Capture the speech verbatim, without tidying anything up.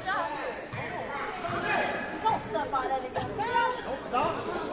shop's so small. Don't stop by that little girl. Don't stop.